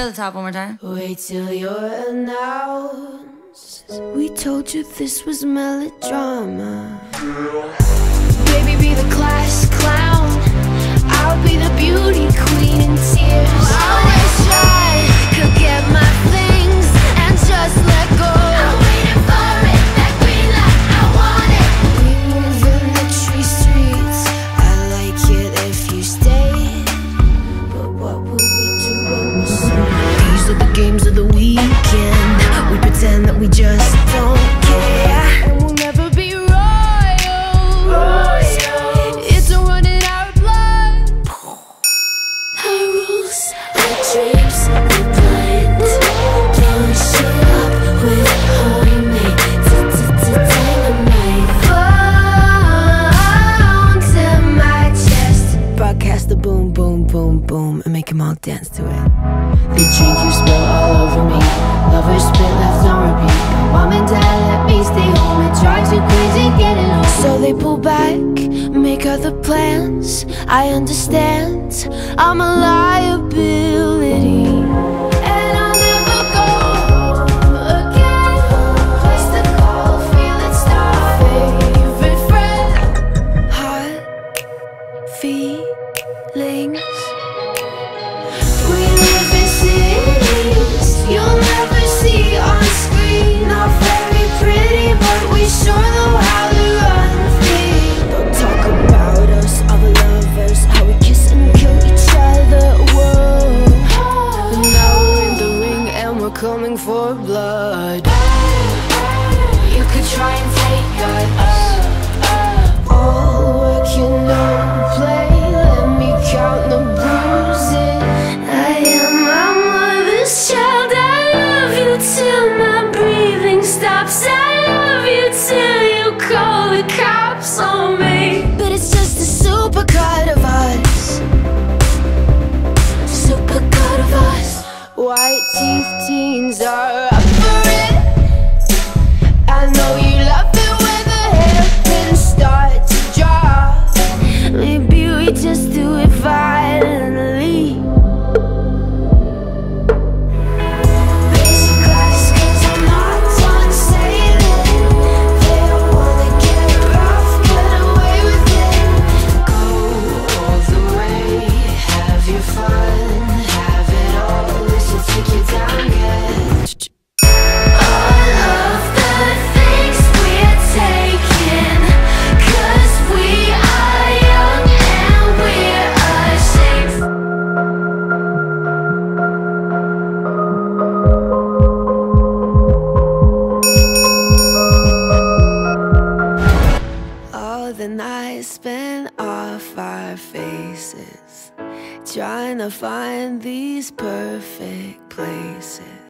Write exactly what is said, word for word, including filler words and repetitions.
the top one more time. Wait till you're announced. We told you this was melodrama. Baby, be the class clown. I'll be the beauty queen in tears. I wish I could get my things and just let go. I'm waiting for it, that green light, I want it. We move in the tree streets. I like it if you stay. But what would we do when we're soon? These are the games of the weekend. We pretend that we just don't care. And we'll never be royals. It's a run in our blood. Our rules, our dreams, we blend. Blowing shit up with homemade dynamite. Bones in my chest. Broadcast the boom, boom, boom, boom, and make them all dance to it. The drink you spill all over me. Lovers spit left on repeat. Mom and dad let me stay home. It drives you crazy getting home. So they pull back, make other plans. I understand, I'm a liability. And I'll never go again. Place to call, feel it start. Favorite friend. Hot feelings. We live in cities you'll never see on screen. Not very pretty, but we sure know how to run things. Don't talk about us, all the lovers, how we kiss and kill each other. Whoa. And now we're in the ring and we're coming for blood. You could try and take us. All work and no play. Let me count the bruises. I am my mother's child. I love you till my breathing stops. I love you till you call the cops on me. But it's just a supercut of us. Supercut of us. White teeth teens are up for it. I know you love it when the hairpins start to drop. Maybe we just do it violently. Basic class, 'cause I'm not done sailing. They don't wanna get rough, get away with it. Go all the way, have your fun, have it all. This will take you down, get all of the things we're taking. 'Cause we are young and we're ashamed. All the nights spent off our faces, trying to find these perfect places.